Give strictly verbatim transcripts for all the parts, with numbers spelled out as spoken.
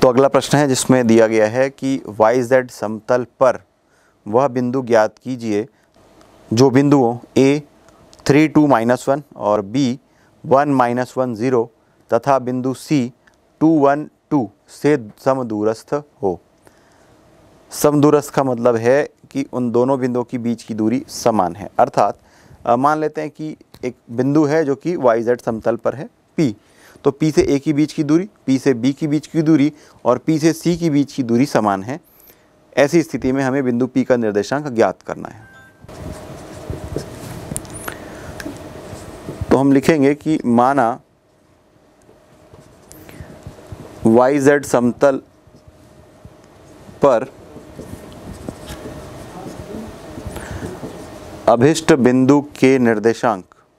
तो अगला प्रश्न है जिसमें दिया गया है कि वाई जेड समतल पर वह बिंदु ज्ञात कीजिए जो बिंदुओं A three two minus one और B one minus one zero तथा बिंदु सी टू वन टू से समदूरस्थ हो। समदूरस्थ का मतलब है कि उन दोनों बिंदुओं की बीच की दूरी समान है। अर्थात मान लेते हैं कि एक बिंदु है जो कि वाई जेड समतल पर है P, तो P से A की बीच की दूरी, P से B की बीच की दूरी और P से C की बीच की दूरी समान है। ऐसी स्थिति में हमें बिंदु P का निर्देशांक ज्ञात करना है। तो हम लिखेंगे कि माना वाई जेड समतल पर अभिष्ट बिंदु के निर्देशांक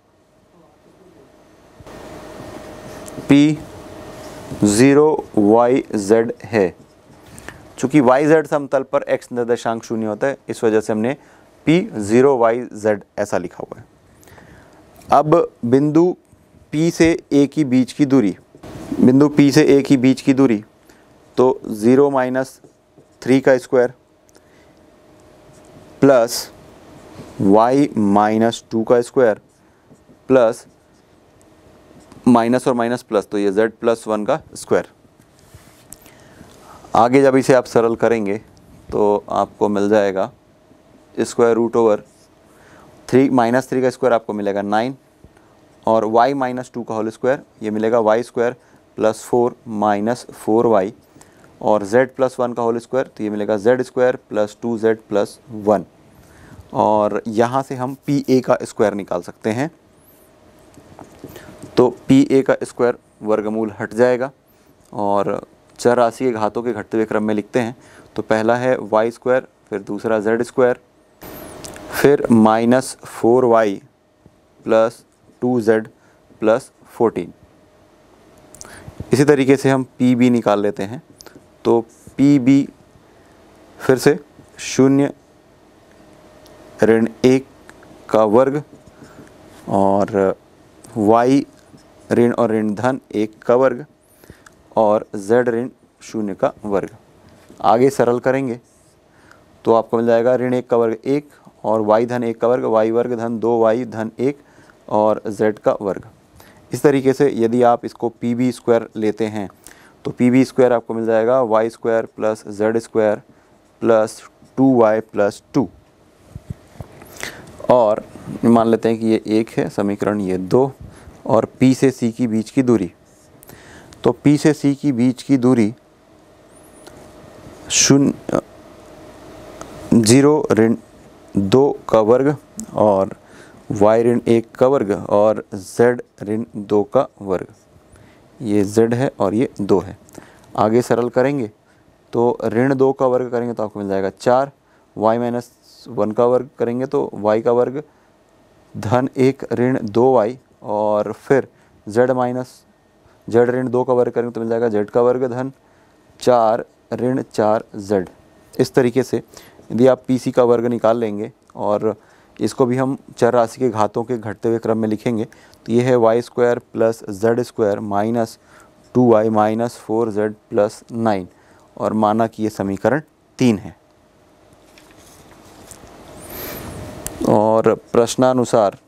P ज़ीरो वाई जेड है। चूंकि वाई जेड समतल पर x निर्देशांक शून्य होता है, इस वजह से हमने P ज़ीरो वाई जेड ऐसा लिखा हुआ है। अब बिंदु P से A की बीच की दूरी, बिंदु P से A की बीच की दूरी तो ज़ीरो माइनस थ्री का square plus Y minus two का स्क्वायर प्लस माइनस और माइनस प्लस तो ये z प्लस वन का स्क्वायर। आगे जब इसे आप सरल करेंगे तो आपको मिल जाएगा square root over three minus three का स्क्वायर आपको मिलेगा नाइन और y माइनस टू का होल स्क्वायर ये मिलेगा Y square plus four minus four Y और z प्लस वन का होल स्क्वायर तो ये मिलेगा z square plus two Z plus one. और यहाँ से हम पी ए का स्क्वायर निकाल सकते हैं। तो पी ए का स्क्वायर वर्गमूल हट जाएगा और चर राशि के घातों के घटते हुए क्रम में लिखते हैं। तो पहला है वाई स्क्वायर, फिर दूसरा जेड स्क्वायर, फिर minus four Y plus two Z plus fourteen. इसी तरीके से हम पी बी निकाल लेते हैं। तो पी बी फिर से शून्य ऋण एक का वर्ग और y ऋण और ऋण धन एक का वर्ग और z ऋण शून्य का वर्ग। आगे सरल करेंगे तो आपको मिल जाएगा ऋण एक का वर्ग एक और y धन एक का वर्ग, y वर्ग धन दो y धन एक और z का वर्ग। इस तरीके से यदि आप इसको पी बी स्क्वायर लेते हैं तो पी बी स्क्वायर आपको मिल जाएगा Y square plus Z square plus two Y plus two. और मान लेते हैं कि ये एक है समीकरण, ये दो और P से C की बीच की दूरी। तो P से C की बीच की दूरी शून्य जीरो ऋण दो का वर्ग और y ऋण एक का वर्ग और z ऋण दो का वर्ग। ये z है और ये दो है। आगे सरल करेंगे तो ऋण दो का वर्ग करेंगे तो आपको मिल जाएगा चार, y माइनस वन का वर्ग करेंगे तो y का वर्ग धन एक ऋण दो वाई और फिर z माइनस z ऋण दो का वर्ग करेंगे तो मिल जाएगा z का वर्ग धन चार ऋण चार z। इस तरीके से यदि आप पी सी का वर्ग निकाल लेंगे और इसको भी हम चर राशि के घातों के घटते हुए क्रम में लिखेंगे तो ये है Y square plus Z square minus two Y minus four Z plus nine और माना कि ये समीकरण तीन है। और प्रश्नानुसार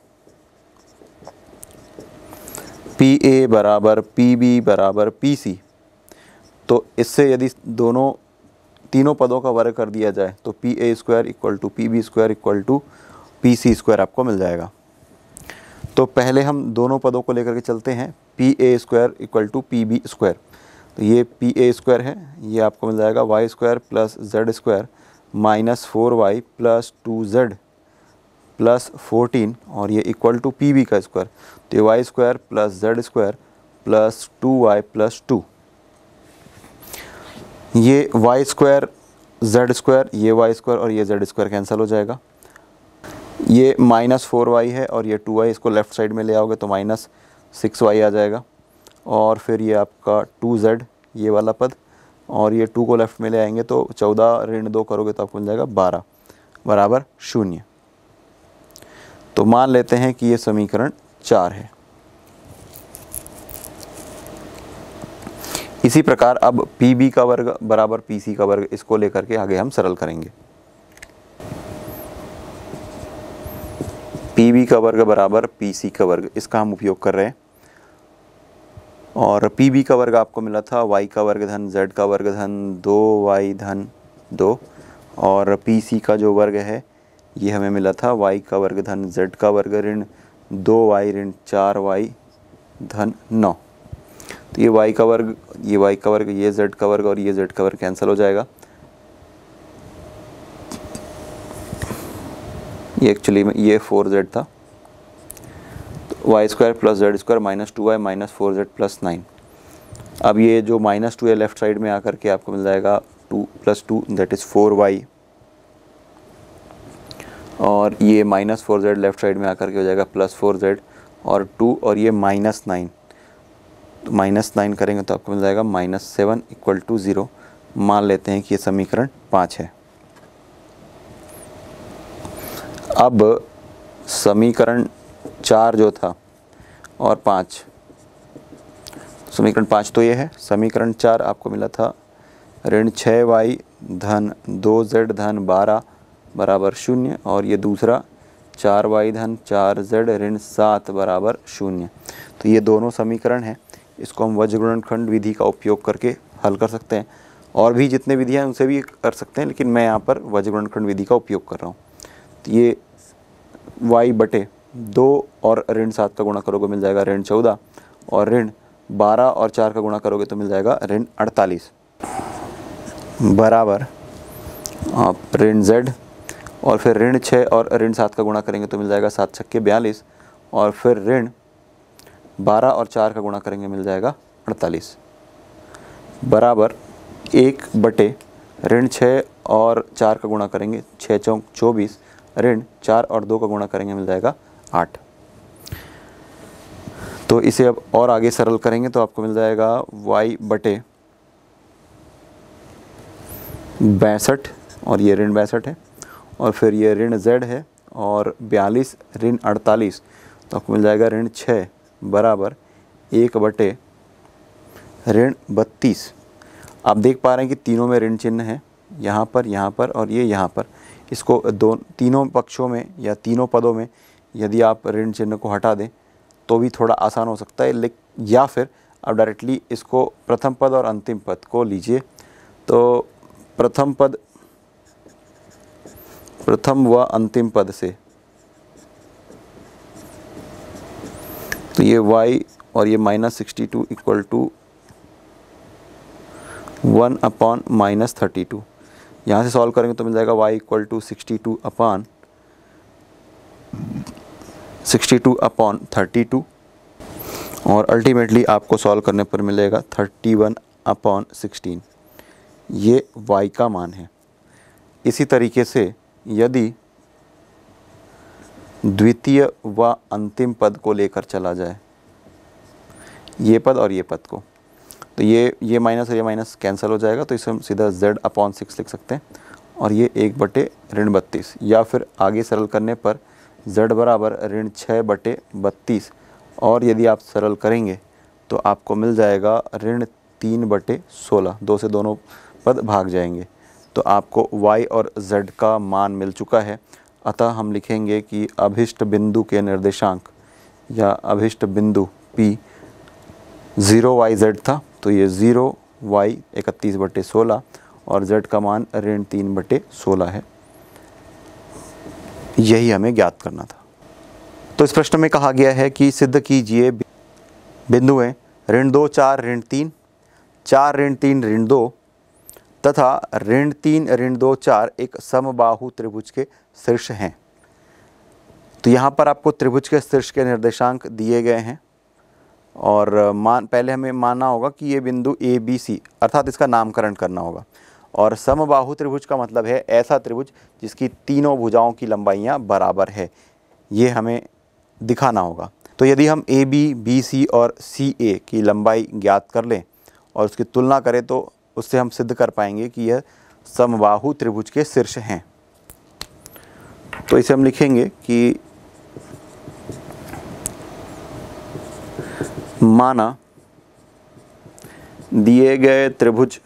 पी ए बराबर पी बी बराबर पी सी, तो इससे यदि दोनों तीनों पदों का वर्ग कर दिया जाए तो P A square equal to P B square equal to P C square आपको मिल जाएगा। तो पहले हम दोनों पदों को लेकर के चलते हैं। P A square equal to P B square, तो ये पी ए स्क्वायर है, ये आपको मिल जाएगा Y square plus Z square minus four Y plus two Z plus fourteen और ये इक्वल टू पी बी का स्क्वायर तो ये y square plus Z square plus two Y plus two. ये वाई स्क्वायर जेड स्क्वायर, ये y square और ये Z square cancel हो जाएगा। ये माइनस फोर वाई है और ये टू वाई, इसको लेफ़्ट साइड में ले आओगे तो माइनस सिक्स वाई आ जाएगा और फिर ये आपका टू जेड ये वाला पद और ये टू को लेफ़्ट में ले आएंगे तो चौदह ऋण दो करोगे तो आपको मिल जाएगा बारह बराबर शून्य। तो मान लेते हैं कि ये समीकरण चार है। इसी प्रकार अब पी बी का वर्ग बराबर पी सी का वर्ग, इसको लेकर के आगे हम सरल करेंगे। पी बी का वर्ग बराबर पी सी का वर्ग, इसका हम उपयोग कर रहे हैं। और पी बी का वर्ग आपको मिला था y का वर्ग धन z का वर्ग धन दो वाई धन दो, और पी सी का जो वर्ग है ये हमें मिला था y का वर्ग धन z का वर्ग ऋण दो वाई ऋण चार वाई धन नौ। तो ये y का वर्ग, ये y का वर्ग, ये z का वर्ग और ये z का वर्ग कैंसिल हो जाएगा। ये एक्चुअली में ये फोर जेड था, तो y square plus Z square minus two Y minus four Z plus nine. अब ये जो माइनस टू है लेफ्ट साइड में आकर के आपको मिल जाएगा two plus two that is four Y, और ये minus four z left side में आकर के हो जाएगा प्लस फोर जेड, और टू और ये माइनस नाइन, तो माइनस नाइन करेंगे तो आपको मिल जाएगा minus seven equal to zero. मान लेते हैं कि ये समीकरण पाँच है। अब समीकरण चार जो था और पाँच, समीकरण पाँच तो ये है, समीकरण चार आपको मिला था ऋण छः वाई धन दो जेड धन बारह बराबर शून्य, और ये दूसरा चार वाई धन चार जेड ऋण सात बराबर शून्य। तो ये दोनों समीकरण हैं, इसको हम वज्र गुणनखंड विधि का उपयोग करके हल कर सकते हैं। और भी जितने विधियाँ हैं उनसे भी कर सकते हैं, लेकिन मैं यहाँ पर वज्र गुणनखंड विधि का उपयोग कर रहा हूँ। तो ये y बटे दो और ऋण सात का गुणा करोगे मिल जाएगा ऋण चौदह, और ऋण बारह और चार का गुणा करोगे तो मिल जाएगा ऋण अड़तालीस बराबर आप ऋण z, और फिर ऋण छः और ऋण सात का गुणा करेंगे तो मिल जाएगा सात छक्के बयालीस, और फिर ऋण बारह और चार का गुणा करेंगे मिल जाएगा अड़तालीस बराबर एक बटे ऋण छः और चार का गुणा करेंगे छः चौक चौबीस, ऋण चार और दो का गुणा करेंगे मिल जाएगा आठ। तो इसे अब और आगे सरल करेंगे तो आपको मिल जाएगा y बटे बैसठ, और ये ऋण बैसठ है, और फिर ये ऋण z है, और बयालीस ऋण अड़तालीस, तो आपको मिल जाएगा ऋण छः बराबर एक बटे ऋण बत्तीस। आप देख पा रहे हैं कि तीनों में ऋण चिन्ह है, यहाँ पर, यहाँ पर और ये यहाँ पर। इसको दो तीनों पक्षों में या तीनों पदों में यदि आप ऋण चिन्ह को हटा दें तो भी थोड़ा आसान हो सकता है, लेकिन या फिर आप डायरेक्टली इसको प्रथम पद और अंतिम पद को लीजिए। तो प्रथम पद प्रथम व अंतिम पद से तो ये y और ये minus sixty two equal to one upon minus thirty two, यहाँ से सॉल्व करेंगे तो मिल जाएगा y equal to sixty two upon sixty two upon thirty two, और अल्टीमेटली आपको सॉल्व करने पर मिलेगा थर्टी वन अपॉन सिक्सटीन। ये y का मान है। इसी तरीके से यदि द्वितीय व अंतिम पद को लेकर चला जाए, ये पद और ये पद को, तो ये ये माइनस और ये माइनस कैंसिल हो जाएगा, तो इसे हम सीधा z अपॉन सिक्स लिख सकते हैं, और ये एक बटे ऋण बत्तीस, या फिर आगे सरल करने पर z बराबर ऋण छः बटे बत्तीस, और यदि आप सरल करेंगे तो आपको मिल जाएगा ऋण तीन बटे सोलह, दो से दोनों पद भाग जाएंगे। तो आपको y और z का मान मिल चुका है। अतः हम लिखेंगे कि अभिष्ट बिंदु के निर्देशांक या अभिष्ट बिंदु P ज़ीरो वाई जेड था, तो ये ज़ीरो वाई इकतीस बटे सोलह और z का मान ऋण तीन बटे सोलह है। यही हमें ज्ञात करना था। तो इस प्रश्न में कहा गया है कि सिद्ध कीजिए बिंदु हैं ऋण दो चार ऋण तीन, चार ऋण तीन ऋण दो तथा ऋण तीन ऋण दो चार एक समबाहु त्रिभुज के शीर्ष हैं। तो यहाँ पर आपको त्रिभुज के शीर्ष के निर्देशांक दिए गए हैं, और मान पहले हमें मानना होगा कि ये बिंदु ए बी सी अर्थात इसका नामकरण करना होगा। और समबाहु त्रिभुज का मतलब है ऐसा त्रिभुज जिसकी तीनों भुजाओं की लंबाइयाँ बराबर है, ये हमें दिखाना होगा। तो यदि हम ए बी बी सी और सी ए की लंबाई ज्ञात कर लें और उसकी तुलना करें तो उससे हम सिद्ध कर पाएंगे कि यह समबाहु त्रिभुज के शीर्ष हैं। तो इसे हम लिखेंगे कि माना दिए गए त्रिभुज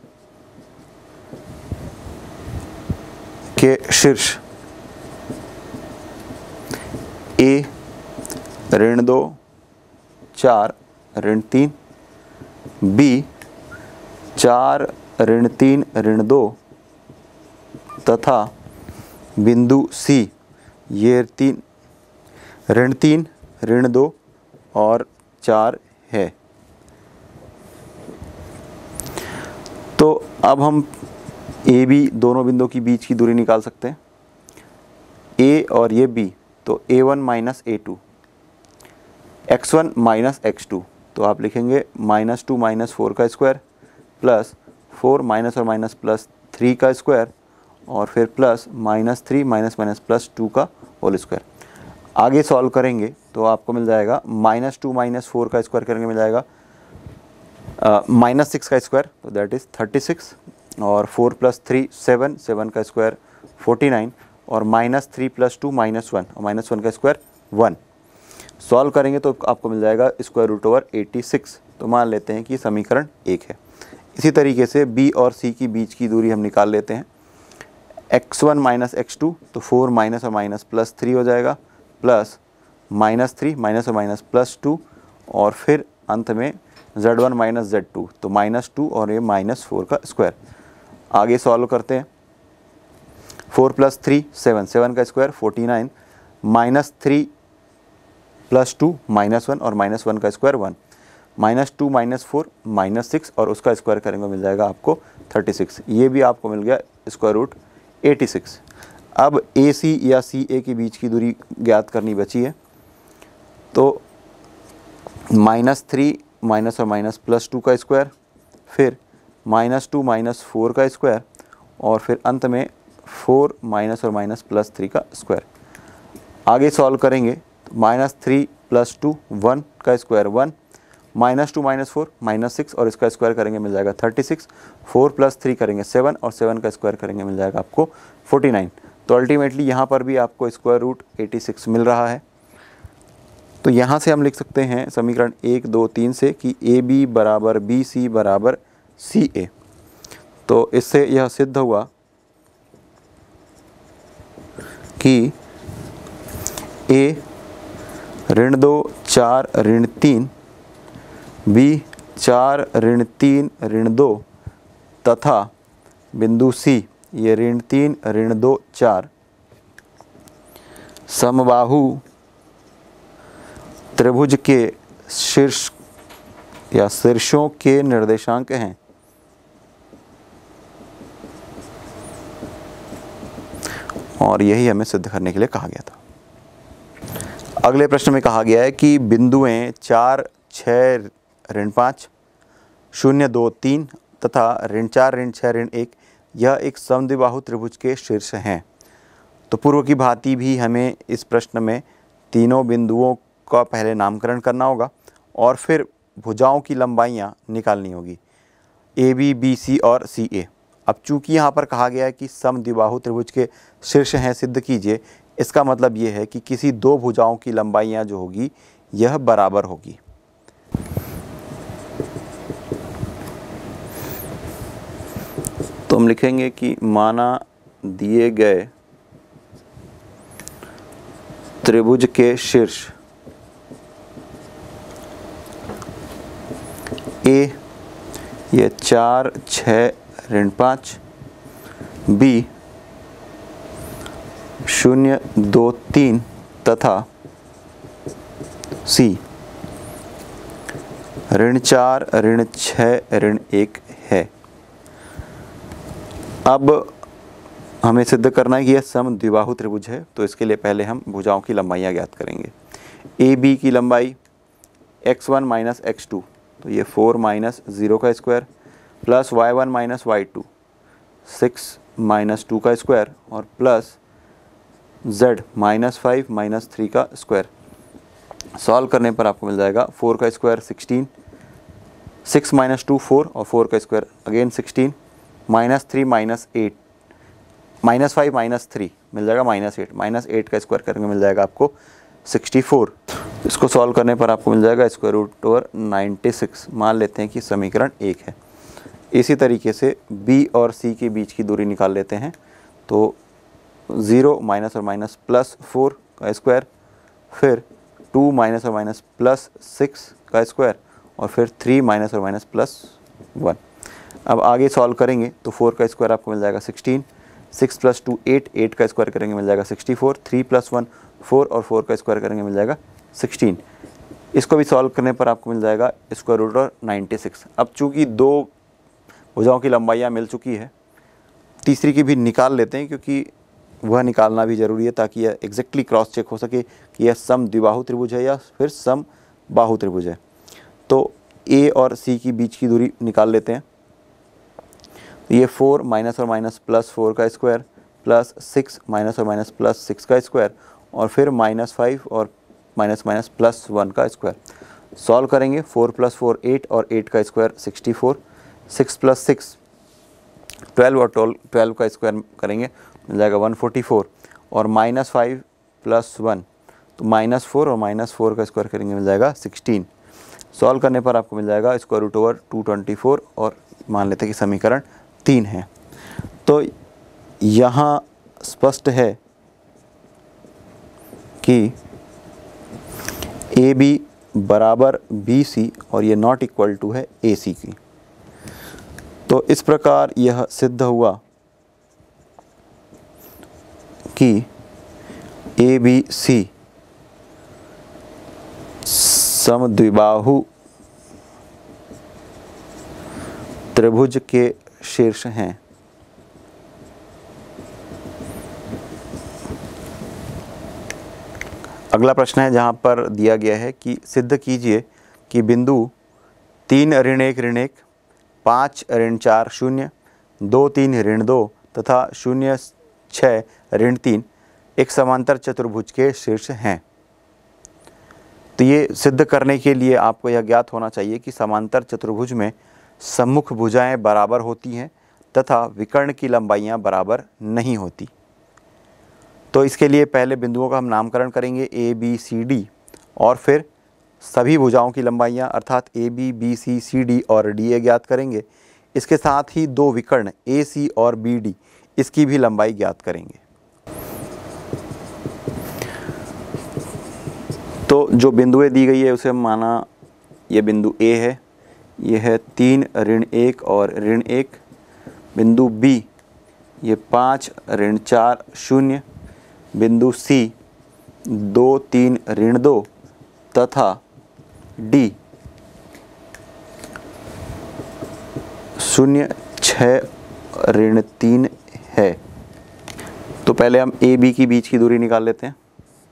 के शीर्ष ए ऋण दो चार ऋण तीन, बी चार ऋण तीन ऋण दो तथा बिंदु सी ये तीन ऋण तीन ऋण दो और चार है। तो अब हम ए बी दोनों बिंदुओं की बीच की दूरी निकाल सकते हैं। ए और ये बी, तो A one minus A two, x one minus x two, तो आप लिखेंगे माइनस टू माइनस फोर का स्क्वायर प्लस फोर माइनस और माइनस प्लस थ्री का स्क्वायर और फिर plus minus three minus minus plus two का होल स्क्वायर। आगे सॉल्व करेंगे तो आपको मिल जाएगा माइनस टू माइनस फोर का स्क्वायर करेंगे मिल जाएगा माइनस सिक्स का स्क्वायर, तो दैट इज़ थर्टी सिक्स, और four plus three seven, seven का स्क्वायर फोर्टी नाइन, और minus three plus two minus one, और माइनस वन का स्क्वायर वन। सॉल्व करेंगे तो आपको मिल जाएगा square root over eighty six. तो मान लेते हैं कि समीकरण एक है। इसी तरीके से बी और सी की बीच की दूरी हम निकाल लेते हैं। X one minus x two, तो फोर माइनस और माइनस प्लस थ्री हो जाएगा, प्लस माइनस थ्री माइनस और माइनस प्लस टू, और फिर अंत में z one minus z two, तो माइनस टू और ये माइनस फोर का स्क्वायर। आगे सॉल्व करते हैं। Four plus three seven, seven का square forty nine, minus three plus two minus one और माइनस वन का square one, minus two minus four minus six और उसका स्क्वायर करेंगे मिल जाएगा आपको थर्टी सिक्स। ये भी आपको मिल गया स्क्वायर रूट एटी सिक्स। अब ए सी या सी ए के बीच की दूरी ज्ञात करनी बची है। तो माइनस थ्री माइनस और माइनस प्लस टू का स्क्वायर, फिर माइनस टू माइनस फोर का स्क्वायर, और फिर अंत में फोर माइनस और माइनस प्लस थ्री का स्क्वायर। आगे सॉल्व करेंगे तो minus three plus two one का square one, minus two minus four minus six और इसका स्क्वायर करेंगे मिल जाएगा thirty six, four plus three करेंगे सेवन और सेवन का स्क्वायर करेंगे मिल जाएगा आपको फोर्टी नाइन। तो अल्टीमेटली यहाँ पर भी आपको स्क्वायर रूट एटी सिक्स मिल रहा है। तो यहाँ से हम लिख सकते हैं समीकरण एक दो तीन से कि ए बी बराबर बी सी बराबर सी ए। तो इससे यह सिद्ध हुआ कि ए ऋण दो चार ऋण तीन, बी चार ऋण तीन ऋण दो तथा बिंदु सी ये ऋण तीन ऋण दो चार समबाहु त्रिभुज के शीर्ष या शीर्षों के निर्देशांक हैं। और यही हमें सिद्ध करने के लिए कहा गया था। अगले प्रश्न में कहा गया है कि बिंदुएं चार छः ऋण पाँच, शून्य दो तीन तथा ऋण चार ऋण छः ऋण एक यह एक समद्विबाहु त्रिभुज के शीर्ष हैं। तो पूर्व की भांति भी हमें इस प्रश्न में तीनों बिंदुओं का पहले नामकरण करना होगा और फिर भुजाओं की लंबाइयाँ निकालनी होगी, ए बी बी सी और सी ए। अब चूंकि यहाँ पर कहा गया है कि समद्विबाहु त्रिभुज के शीर्ष हैं सिद्ध कीजिए, इसका मतलब ये है कि किसी दो भुजाओं की लंबाइयाँ जो होगी यह बराबर होगी। तो हम लिखेंगे कि माना दिए गए त्रिभुज के शीर्ष ए ये चार छः ऋण पाँच, बी शून्य दो तीन तथा सी ऋण चार ऋण छः ऋण एक है। अब हमें सिद्ध करना है कि यह समद्विबाहु त्रिभुज है। तो इसके लिए पहले हम भुजाओं की लंबाइयाँ ज्ञात करेंगे। ए बी की लंबाई x one minus x two, तो ये फोर माइनस ज़ीरो का square plus y one minus y two, six minus two का स्क्वायर और plus z minus five minus three का स्क्वायर। सॉल्व करने पर आपको मिल जाएगा फोर का square sixteen, six minus two four और फोर का square again sixteen, minus three minus eight, minus five minus three मिल जाएगा माइनस एट, माइनस एट का स्क्वायर करेंगे मिल जाएगा आपको सिक्सटी फोर। इसको सॉल्व करने पर आपको मिल जाएगा square root over ninety six. मान लेते हैं कि समीकरण एक है। इसी तरीके से बी और सी के बीच की दूरी निकाल लेते हैं। तो ज़ीरो माइनस और माइनस प्लस फोर का स्क्वायर, फिर टू माइनस और माइनस प्लस सिक्स का स्क्वायर, और फिर थ्री माइनस और माइनस प्लस वन। अब आगे सॉल्व करेंगे तो फोर का स्क्वायर आपको मिल जाएगा sixteen, six plus two eight, eight का स्क्वायर करेंगे मिल जाएगा sixty four, three plus one four, और फोर का स्क्वायर करेंगे मिल जाएगा सिक्सटीन। इसको भी सॉल्व करने पर आपको मिल जाएगा स्क्वायर रूट और नाइन्टी सिक्स। अब चूँकि दो भुजाओं की लंबाइयाँ मिल चुकी है, तीसरी की भी निकाल लेते हैं, क्योंकि वह निकालना भी ज़रूरी है ताकि यह एग्जैक्टली क्रॉस चेक हो सके कि यह सम द्विबाहु त्रिभुज है या फिर सम बाहु त्रिभुज है। तो ए और सी की बीच की दूरी निकाल लेते हैं। ये फोर माइनस और माइनस प्लस फोर का स्क्वायर, प्लस सिक्स माइनस और माइनस प्लस सिक्स का स्क्वायर, और फिर माइनस फाइव और माइनस माइनस प्लस वन का स्क्वायर। सॉल्व करेंगे, फोर प्लस फोर एट, और एट का square sixty four, six plus six twelve, और ट्वेल्व ट्वेल्व का स्क्वायर करेंगे मिल जाएगा वन फोर्टी फोर, और माइनस फाइव प्लस वन, तो माइनस फोर, और माइनस फोर का स्क्वायर करेंगे मिल जाएगा सिक्सटीन। सॉल्व करने पर आपको मिल जाएगा square root over two twenty four, और मान लेते हैं कि समीकरण तीन है। तो यहाँ स्पष्ट है कि ए बी बराबर बी सी, और ये नॉट इक्वल टू है ए सी की। तो इस प्रकार यह सिद्ध हुआ कि ए बी सी समद्विबाहु त्रिभुज के शीर्ष हैं। अगला प्रश्न है जहाँ पर दिया गया है कि सिद्ध कीजिए कि बिंदु तीन ऋण एक ऋण एक, पाँच ऋण चार शून्य, दो तीन ऋण दो तथा शून्य छः ऋण तीन एक समांतर चतुर्भुज के शीर्ष हैं। तो ये सिद्ध करने के लिए आपको यह ज्ञात होना चाहिए कि समांतर चतुर्भुज में सम्मुख भुजाएं बराबर होती हैं तथा विकर्ण की लंबाइयां बराबर नहीं होती। तो इसके लिए पहले बिंदुओं का हम नामकरण करेंगे ए बी सी डी, और फिर सभी भुजाओं की लंबाइयां अर्थात A B B C C D और डी ए ज्ञात करेंगे। इसके साथ ही दो विकर्ण ए सी और बी डी, इसकी भी लंबाई ज्ञात करेंगे। तो जो बिंदुएं दी गई है उसे हम माना ये बिंदु ए है, ये है तीन ऋण एक और ऋण एक। बिंदु बी ये पाँच ऋण चार शून्य। बिंदु सी दो तीन ऋण दो तथा डी शून्य छः ऋण तीन है। तो पहले हम ए बी की बीच की दूरी निकाल लेते हैं।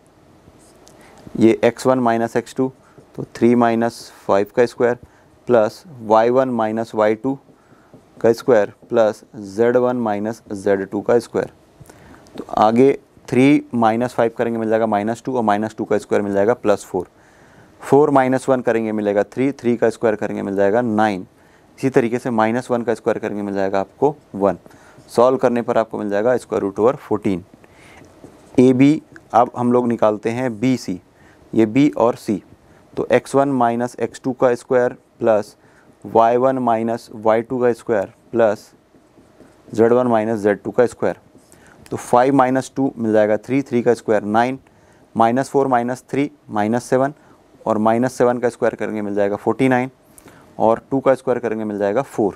ये x one minus x two, तो थ्री माइनस फाइव का square, plus y one minus y two का square, plus z one minus z two का स्क्वायर। तो आगे थ्री माइनस फाइव करेंगे मिल जाएगा माइनस टू, और माइनस टू का स्क्वायर मिल जाएगा plus four. Four minus one करेंगे मिलेगा थ्री, थ्री का स्क्वायर करेंगे मिल जाएगा नाइन। इसी तरीके से माइनस वन का स्क्वायर करेंगे मिल जाएगा आपको वन। सॉल्व करने पर आपको मिल जाएगा square root over fourteen. A B अब हम लोग निकालते हैं बी सी, ये बी और सी। तो x one minus x two का square plus y one minus y two का square plus z one minus z two का स्क्वायर। तो फाइव माइनस टू मिल जाएगा थ्री, थ्री का square nine, minus four minus three minus seven, और minus seven का square करेंगे मिल जाएगा फोर्टी नाइन, और टू का स्क्वायर करेंगे मिल जाएगा फोर।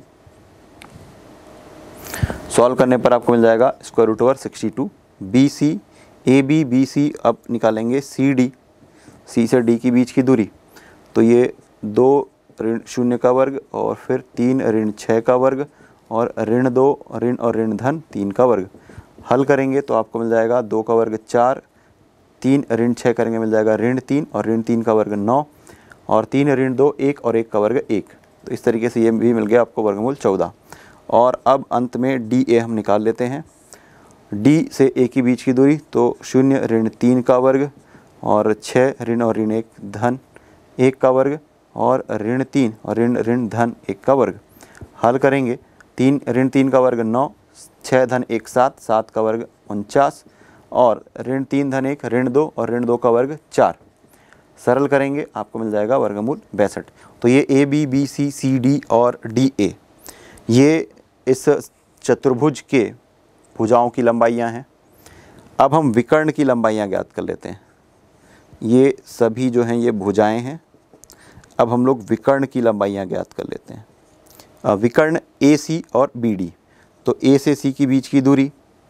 सॉल्व करने पर आपको मिल जाएगा square root over sixty two. B C A B B C अब निकालेंगे सी डी, सी से डी की बीच की दूरी। तो ये दो ऋण शून्य का वर्ग, और फिर तीन ऋण छः का वर्ग, और ऋण दो ऋण और ऋण धन तीन का वर्ग। हल करेंगे तो आपको मिल जाएगा दो का वर्ग चार, तीन ऋण छः करेंगे मिल जाएगा ऋण तीन, और ऋण तीन का वर्ग नौ, और तीन ऋण दो एक, और एक का वर्ग एक। तो इस तरीके से ये भी मिल गया आपको वर्गमूल चौदह। और अब अंत में डी ए हम निकाल लेते हैं। डी से ए की बीच की दूरी, तो शून्य ऋण तीन का वर्ग, और छः ऋण और ऋण एक धन एक का वर्ग, और ऋण तीन और ऋण ऋण धन एक का वर्ग। हल करेंगे, तीन ऋण तीन का वर्ग नौ, छः धन एक सात, सात का वर्ग उनचास, और ऋण तीन धन एक ऋण दो और ऋण दो का वर्ग चार। सरल करेंगे आपको मिल जाएगा वर्गमूल बासठ। तो ये A B B C C D और डी ए ये इस चतुर्भुज के भुजाओं की लंबाइयाँ हैं। अब हम विकर्ण की लंबाइयाँ ज्ञात कर लेते हैं। ये सभी जो हैं ये भुजाएं हैं। अब हम लोग विकर्ण की लंबाइयाँ ज्ञात कर लेते हैं। विकर्ण ए सी और बी डी, तो ए से सी के बीच की दूरी,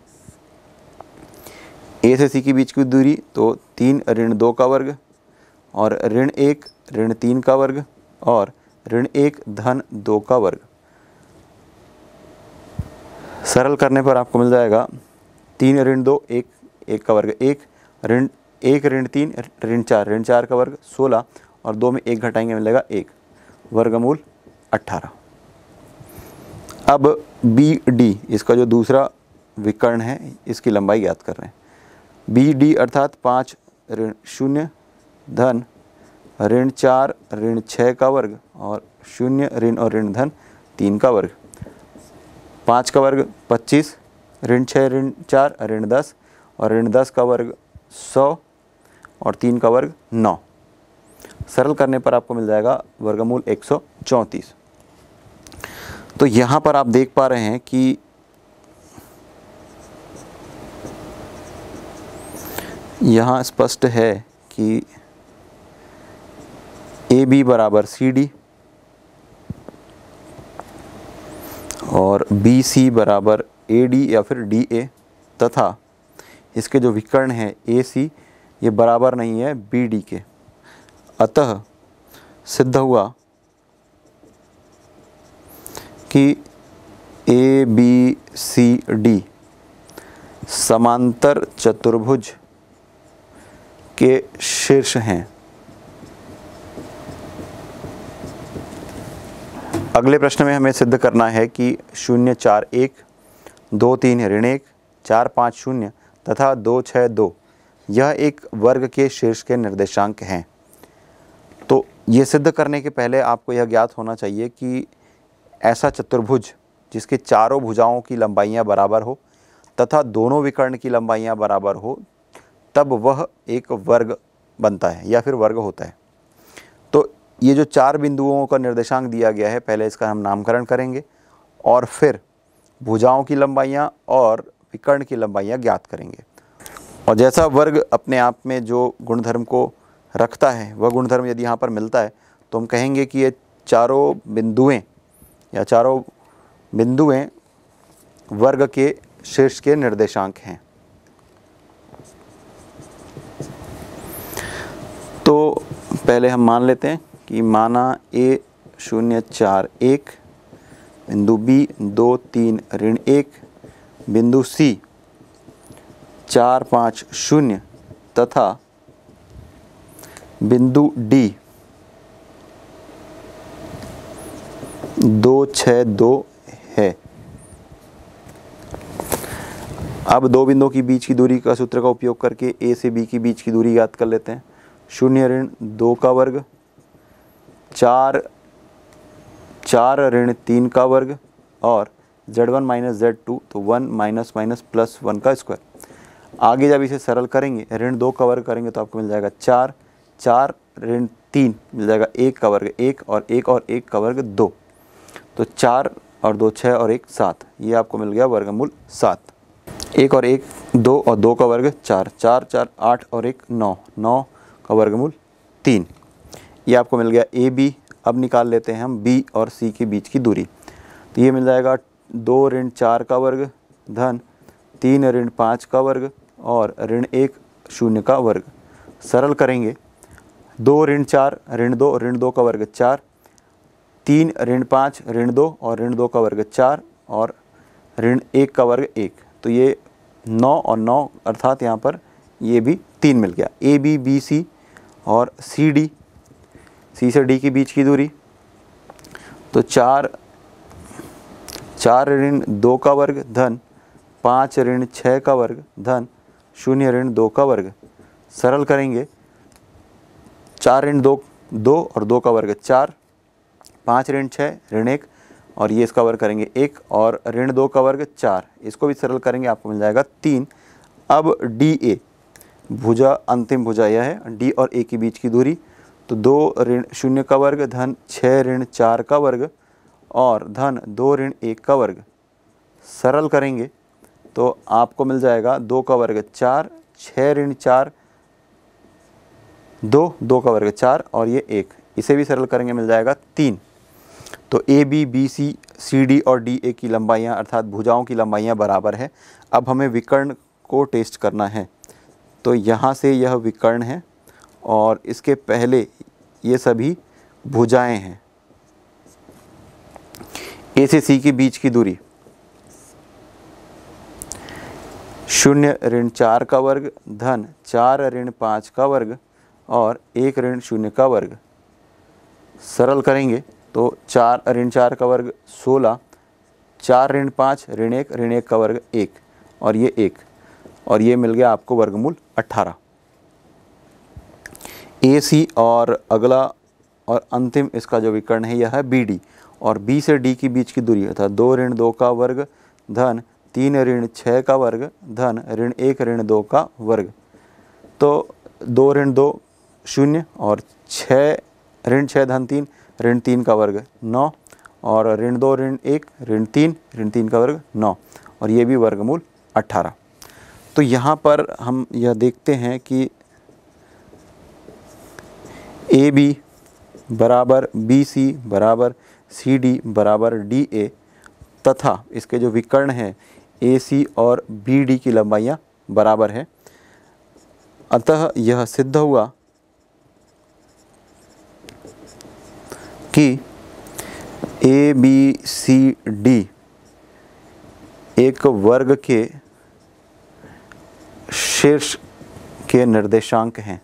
ए से सी के बीच की दूरी तो तीन ऋण दो का वर्ग और ऋण एक ऋण तीन का वर्ग और ऋण एक धन दो का वर्ग। सरल करने पर आपको मिल जाएगा तीन ऋण दो एक एक का वर्ग एक, ऋण एक ऋण तीन ऋण चार ऋण चार का वर्ग सोलह और दो में एक घटाएंगे मिलेगा एक, वर्गमूल अट्ठारह। अब बी डी इसका जो दूसरा विकर्ण है इसकी लंबाई ज्ञात कर रहे हैं। बी डी अर्थात पाँच ऋण शून्य धन ऋण चार ऋण छः का वर्ग और शून्य ऋण और ऋण धन तीन का वर्ग। पाँच का वर्ग पच्चीस, ऋण छः ऋण चार ऋण दस और ऋण दस का वर्ग सौ और तीन का वर्ग नौ। सरल करने पर आपको मिल जाएगा वर्गमूल एक सौ चौंतीस। तो यहाँ पर आप देख पा रहे हैं कि यहाँ स्पष्ट है कि ए बी बराबर सी डी और बी सी बराबर ए डी या फिर डी ए तथा इसके जो विकर्ण हैं ए सी ये बराबर नहीं है बी डी के। अतः सिद्ध हुआ कि ए बी सी डी समांतर चतुर्भुज के शीर्ष हैं। अगले प्रश्न में हमें सिद्ध करना है कि शून्य चार एक, दो तीन ऋण एक, चार पाँच शून्य तथा दो छः दो यह एक वर्ग के शीर्ष के निर्देशांक हैं। तो ये सिद्ध करने के पहले आपको यह ज्ञात होना चाहिए कि ऐसा चतुर्भुज जिसके चारों भुजाओं की लंबाइयाँ बराबर हो तथा दोनों विकर्ण की लंबाइयाँ बराबर हो तब वह एक वर्ग बनता है या फिर वर्ग होता है। तो ये जो चार बिंदुओं का निर्देशांक दिया गया है पहले इसका हम नामकरण करेंगे और फिर भुजाओं की लंबाइयाँ और विकर्ण की लंबाइयाँ ज्ञात करेंगे। और जैसा वर्ग अपने आप में जो गुणधर्म को रखता है वह गुणधर्म यदि यहाँ पर मिलता है तो हम कहेंगे कि ये चारों बिंदुएं या चारों बिंदुएं वर्ग के शीर्ष के निर्देशांक हैं। तो पहले हम मान लेते हैं कि माना ए शून्य चार एक, बिंदु बी दो तीन ऋण एक, बिंदु सी चार पाँच शून्य तथा बिंदु डी दो छः दो है। अब दो बिंदुओं के बीच की दूरी का सूत्र का उपयोग करके ए से बी के बीच की दूरी ज्ञात कर लेते हैं। शून्य ऋण दो का वर्ग, चार चार ऋण तीन का वर्ग और z one minus z two तो one minus minus plus one का स्क्वायर। आगे जब इसे सरल करेंगे ऋण दो का वर्ग करेंगे तो आपको मिल जाएगा चार, चार ऋण तीन मिल जाएगा एक का वर्ग एक और एक और एक का वर्ग दो, तो चार और दो छः और एक सात, ये आपको मिल गया वर्गमूल सात। एक और एक दो और दो का वर्ग चार, चार चार आठ और एक नौ, नौ का वर्गमूल तीन, ये आपको मिल गया ए बी। अब निकाल लेते हैं हम बी और सी के बीच की दूरी, तो ये मिल जाएगा दो ऋण चार का वर्ग धन तीन ऋण पाँच का वर्ग और ऋण एक शून्य का वर्ग। सरल करेंगे दो ऋण चार ऋण दो ऋण दो का वर्ग चार, तीन ऋण पाँच ऋण दो और ऋण दो का वर्ग चार और ऋण एक का वर्ग एक, तो ये नौ और नौ अर्थात यहाँ पर ये भी तीन मिल गया। ए बी बी सी और सी डी, सी से डी के बीच की दूरी तो चार चार ऋण दो का वर्ग धन पाँच ऋण छः का वर्ग धन शून्य ऋण दो का वर्ग। सरल करेंगे चार ऋण दो दो और दो का वर्ग चार, पाँच ऋण छः ऋण एक और ये इसका वर्ग करेंगे एक और ऋण दो का वर्ग चार, इसको भी सरल करेंगे आपको मिल जाएगा तीन। अब डी ए भुजा अंतिम भुजा यह है डी और ए के बीच की दूरी, तो दो ऋण शून्य का वर्ग धन छः ऋण चार का वर्ग और धन दो ऋण एक का वर्ग। सरल करेंगे तो आपको मिल जाएगा दो का वर्ग चार, छः ऋण चार, दो, दो का वर्ग चार और ये एक, इसे भी सरल करेंगे मिल जाएगा तीन। तो A B B C C D और डी ए की लंबाइयाँ अर्थात भुजाओं की लंबाइयाँ बराबर है। अब हमें विकर्ण को टेस्ट करना है, तो यहाँ से यह विकर्ण है और इसके पहले ये सभी भुजाएं हैं। ए से सी के बीच की दूरी शून्य ऋण चार का वर्ग धन चार ऋण पाँच का वर्ग और एक ऋण शून्य का वर्ग। सरल करेंगे तो चार ऋण चार का वर्ग सोलह, चार ऋण पाँच ऋण एक ऋण एक का वर्ग एक और ये एक, और ये मिल गया आपको वर्गमूल अट्ठारह। ए सी और अगला और अंतिम इसका जो विकर्ण है यह है बी डी, और बी से डी की बीच की दूरी अर्थात दो ऋण दो का वर्ग धन तीन ऋण छः का वर्ग धन ऋण एक ऋण दो का वर्ग। तो दो ऋण दो शून्य और छः ऋण छः धन तीन ऋण तीन का वर्ग नौ और ऋण दो ऋण एक ऋण तीन ऋण तीन का वर्ग नौ, और ये भी वर्गमूल अट्ठारह। तो यहाँ पर हम यह देखते हैं कि ए बी बराबर बी सी बराबर सी डी बराबर डी ए तथा इसके जो विकर्ण हैं ए सी और बी डी की लंबाइयाँ बराबर है। अतः यह सिद्ध हुआ कि ए बी सी डी एक वर्ग के शीर्ष के निर्देशांक हैं।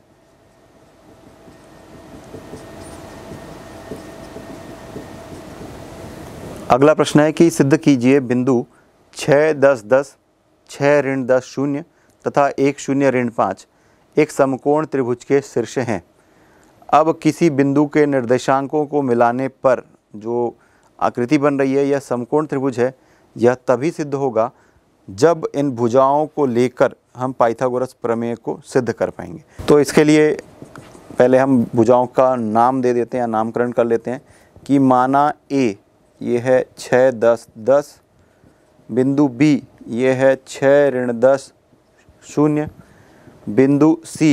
अगला प्रश्न है कि सिद्ध कीजिए बिंदु छः दस दस, छः ऋण दस शून्य तथा एक शून्य ऋण पाँच एक समकोण त्रिभुज के शीर्ष हैं। अब किसी बिंदु के निर्देशांकों को मिलाने पर जो आकृति बन रही है यह समकोण त्रिभुज है। यह तभी सिद्ध होगा जब इन भुजाओं को लेकर हम पाइथागोरस प्रमेय को सिद्ध कर पाएंगे। तो इसके लिए पहले हम भुजाओं का नाम दे देते हैं, नामकरण कर लेते हैं कि माना ए ये है छः दस दस, बिंदु बी ये है छः ऋण दस शून्य, बिंदु सी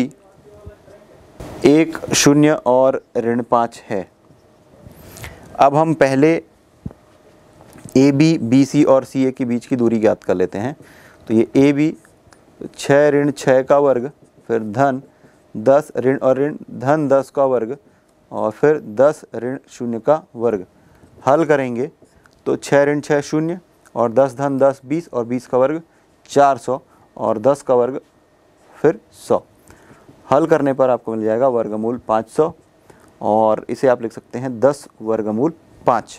एक शून्य और ऋण पाँच है। अब हम पहले ए बी बी सी और सी ए के बीच की दूरी ज्ञात कर लेते हैं। तो ये ए बी छः ऋण छः का वर्ग फिर धन दस ऋण और ऋण धन दस का वर्ग और फिर दस ऋण शून्य का वर्ग। हल करेंगे तो छः ऋण छः शून्य और दस धन दस बीस और बीस का वर्ग चार सौ और दस का वर्ग फिर सौ। हल करने पर आपको मिल जाएगा वर्गमूल पाँच सौ और इसे आप लिख सकते हैं दस वर्गमूल पाँच।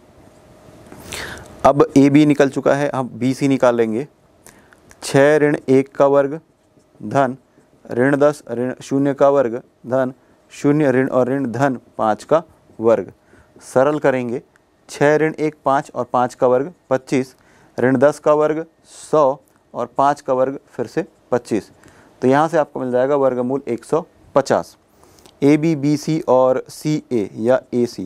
अब ए बी निकल चुका है, अब बी सी निकाल लेंगे। छः ऋण एक का वर्ग धन ऋण दस ऋण शून्य का वर्ग धन शून्य ऋण और ऋण धन पाँच का वर्ग। सरल करेंगे छः ऋण एक पाँच और पाँच का वर्ग पच्चीस, ऋण दस का वर्ग सौ और पाँच का वर्ग फिर से पच्चीस। तो यहाँ से आपको मिल जाएगा वर्गमूल एक सौ पचास। ए बी बी सी और सी ए या ए सी,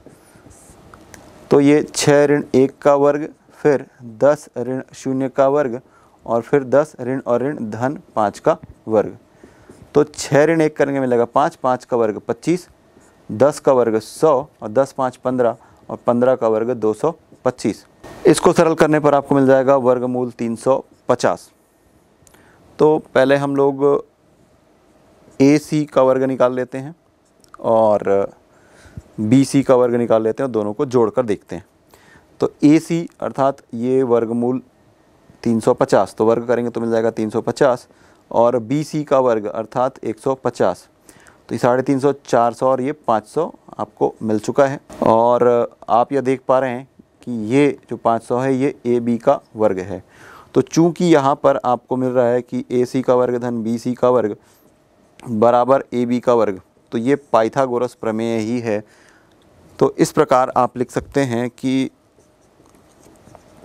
तो ये छः ऋण एक का वर्ग फिर दस ऋण शून्य का वर्ग और फिर दस ऋण और ऋण धन पाँच का वर्ग। तो छः ऋण एक करेंगे मिलेगा पाँच, पाँच का वर्ग पच्चीस, दस का वर्ग सौ और दस पाँच पंद्रह और पंद्रह का वर्ग दो सौ पच्चीस। इसको सरल करने पर आपको मिल जाएगा वर्गमूल तीन सौ पचास। तो पहले हम लोग ए सी का वर्ग निकाल लेते हैं और बी सी का वर्ग निकाल लेते हैं और दोनों को जोड़कर देखते हैं। तो ए सी अर्थात ये वर्गमूल तीन सौ पचास, तो वर्ग करेंगे तो मिल जाएगा तीन सौ पचास और बी सी का वर्ग अर्थात एक सौ पचास। तो ये साढ़े तीन सौ, चार सौ और ये पाँच सौ आपको मिल चुका है। और आप यह देख पा रहे हैं कि ये जो पाँच सौ है ये ए बी का वर्ग है। तो चूंकि यहाँ पर आपको मिल रहा है कि ए सी का वर्ग धन बी सी का वर्ग बराबर ए बी का वर्ग, तो ये पाइथागोरस प्रमेय ही है। तो इस प्रकार आप लिख सकते हैं कि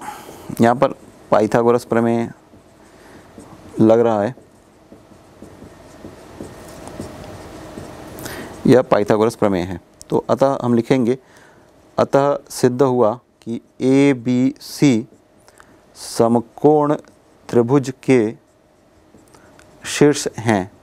यहाँ पर पाइथागोरस प्रमेय लग रहा है यह पाइथागोरस प्रमेय है। तो अतः हम लिखेंगे, अतः सिद्ध हुआ कि ए बी सी समकोण त्रिभुज के शीर्ष हैं।